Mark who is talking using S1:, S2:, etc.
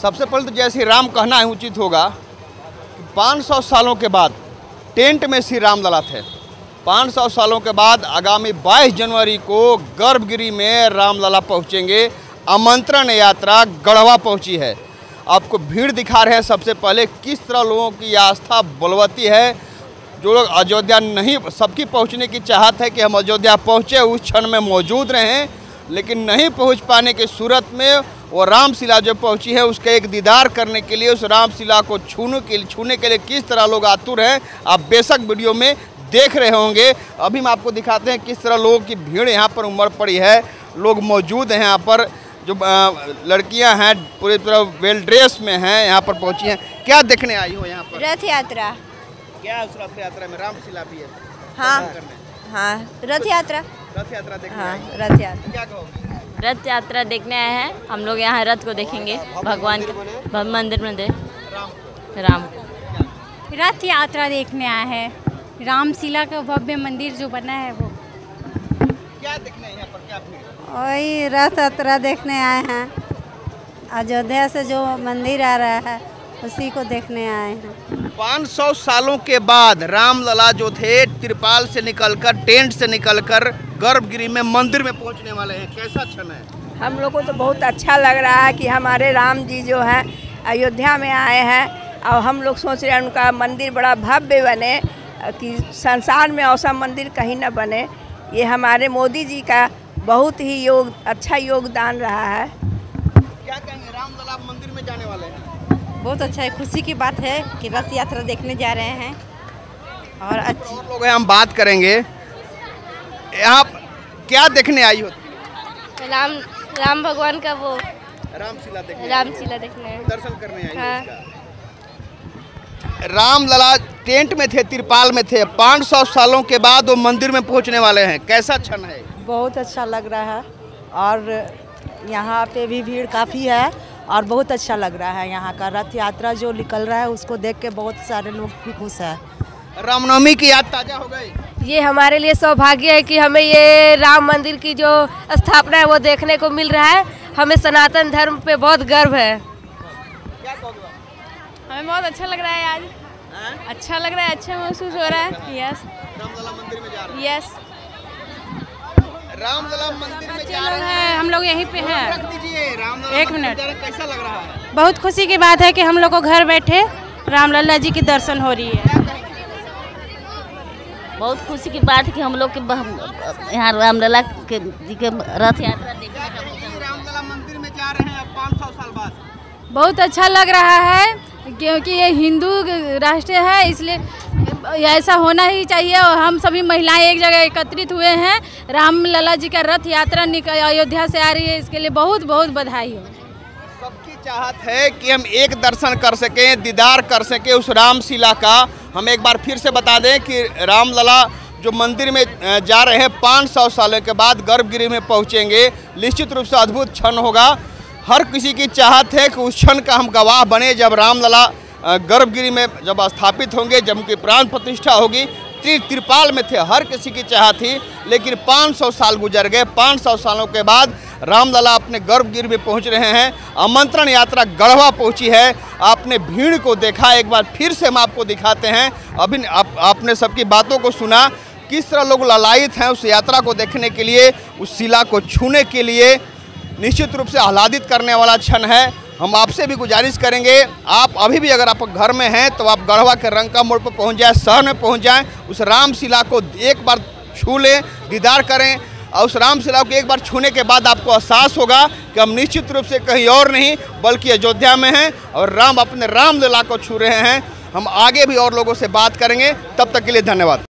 S1: सबसे पहले तो जय श्री राम कहना ही उचित होगा कि 500 सालों के बाद टेंट में श्री राम लला थे। 500 सालों के बाद आगामी 22 जनवरी को गर्भगिरी में रामलला पहुंचेंगे। आमंत्रण यात्रा गढ़वा पहुंची है। आपको भीड़ दिखा रहे हैं। सबसे पहले किस तरह लोगों की आस्था बलवती है। जो लोग अयोध्या नहीं, सबकी पहुंचने की चाहत है कि हम अयोध्या पहुंचे, उस क्षण में मौजूद रहें, लेकिन नहीं पहुंच पाने की सूरत में वो रामशिला जो पहुंची है उसका एक दीदार करने के लिए, उस रामशिला को छूने के लिए किस तरह लोग आतुर हैं, आप बेशक वीडियो में देख रहे होंगे। अभी हम आपको दिखाते हैं किस तरह लोगों की भीड़ यहाँ पर उमड़ पड़ी है। लोग मौजूद हैं यहाँ पर, जो लड़कियाँ हैं पूरी तरह वेल ड्रेस में हैं, यहाँ पर पहुँची हैं। क्या देखने आई हो यहाँ पर?
S2: रथ यात्रा।
S1: क्या उस रथ यात्रा में रामशिला भी है?
S2: हाँ हाँ, रथ यात्रा देखने। हाँ, रथ यात्रा।
S1: क्या कहोगे?
S3: रथ यात्रा देखने आए हैं हम लोग। यहाँ रथ को देखेंगे, भगवान के मंदिर में राम
S4: रथ यात्रा देखने आए हैं। रामशिला का भव्य मंदिर जो बना है वो।
S1: क्या देखने यहाँ पर? क्या भीड़?
S2: वही रथ यात्रा देखने आए हैं। अयोध्या से जो मंदिर आ रहा है उसी को देखने आए हैं।
S1: 500 सालों के बाद रामलला जो थे त्रिपाल से निकलकर, टेंट से निकलकर गर्भगिरी में मंदिर में पहुंचने वाले हैं। कैसा क्षण है?
S5: हम लोग को तो बहुत अच्छा लग रहा है कि हमारे राम जी जो हैं अयोध्या में आए हैं। और हम लोग सोच रहे हैं उनका मंदिर बड़ा भव्य बने, कि संसार में ऐसा मंदिर कहीं न बने। ये हमारे मोदी जी का बहुत ही अच्छा योगदान रहा है।
S1: क्या कहेंगे? रामलला मंदिर में जाने वाले हैं।
S2: बहुत अच्छा है, खुशी की बात है कि रथ यात्रा देखने जा रहे हैं। और अच्छे
S1: और लोग हैं, हम बात करेंगे। यहाँ क्या देखने आई हो?
S3: राम भगवान का वो
S1: रामशिला
S3: देखने
S1: दर्शन करने आई हो इसका। रामलला टेंट में थे, तिरपाल में थे। 500 सालों के बाद वो मंदिर में पहुंचने वाले हैं। कैसा क्षण है?
S6: बहुत अच्छा लग रहा है। और यहाँ पे भी भीड़ काफ़ी है और बहुत अच्छा लग रहा है। यहाँ का रथ यात्रा जो निकल रहा है उसको देख के बहुत सारे लोग भी खुश हैं।
S1: रामनवमी की याद ताज़ा हो गई।
S5: ये हमारे लिए सौभाग्य है कि हमें ये राम मंदिर की जो स्थापना है वो देखने को मिल रहा है। हमें सनातन धर्म पे बहुत गर्व है।
S1: क्या कहोगे?
S4: हमें बहुत अच्छा लग रहा है आज। अच्छा लग रहा है, अच्छा महसूस हो रहा है। यस।
S1: रामलला मंदिर में जा रहे हैं।
S4: यस।
S1: रामलला मंदिर में जा रहे हैं।
S4: हम लोग यहीं पे हैं।
S1: रख दीजिए। रामलला
S4: एक
S1: मंदिर
S4: मिनट।
S1: जा रहे हैं। कैसा लग रहा है?
S4: बहुत खुशी की बात है कि हम लोग को घर बैठे रामलला जी की दर्शन हो रही है।
S3: बहुत खुशी की बात है कि हम लोग के यहाँ रामलला के जी के रथ यात्रा देखने का मौका मिला।
S1: रामलला मंदिर में जा रहे हैं 500 साल बाद।
S4: बहुत अच्छा लग रहा है क्योंकि ये हिंदू राष्ट्र है, इसलिए ऐसा होना ही चाहिए। और हम सभी महिलाएं एक जगह एकत्रित हुए हैं। रामलला जी का रथ यात्रा अयोध्या से आ रही है, इसके लिए बहुत बहुत बधाई हो।
S1: सबकी चाहत है कि हम एक दर्शन कर सकें, दीदार कर सकें उस रामशिला का। हम एक बार फिर से बता दें कि रामलला जो मंदिर में जा रहे हैं 500 सालों के बाद गर्भगिरी में पहुंचेंगे। निश्चित रूप से अद्भुत क्षण होगा। हर किसी की चाहत है कि उस क्षण का हम गवाह बने, जब रामलला गर्भगिरी में जब स्थापित होंगे, जब उनकी प्राण प्रतिष्ठा होगी। त्रिपाल में थे, हर किसी की चाहत थी, लेकिन 500 साल गुजर गए। 500 सालों के बाद रामलला अपने गर्भगिरी में पहुंच रहे हैं। आमंत्रण यात्रा गढ़वा पहुंची है। आपने भीड़ को देखा, एक बार फिर से हम आपको दिखाते हैं। अभी आपने सबकी बातों को सुना, किस तरह लोग लालायित हैं उस यात्रा को देखने के लिए, उस शिला को छूने के लिए। निश्चित रूप से आह्लादित करने वाला क्षण है। हम आपसे भी गुजारिश करेंगे, आप अभी भी अगर आप घर में हैं तो आप गढ़वा के रंका मोड़ पर पहुंच जाएं, शहर में पहुंच जाएं, उस रामशिला को एक बार छू लें, दीदार करें। और उस रामशिला को एक बार छूने के बाद आपको एहसास होगा कि हम निश्चित रूप से कहीं और नहीं बल्कि अयोध्या में हैं और राम अपने रामलला को छू रहे हैं। हम आगे भी और लोगों से बात करेंगे। तब तक के लिए धन्यवाद।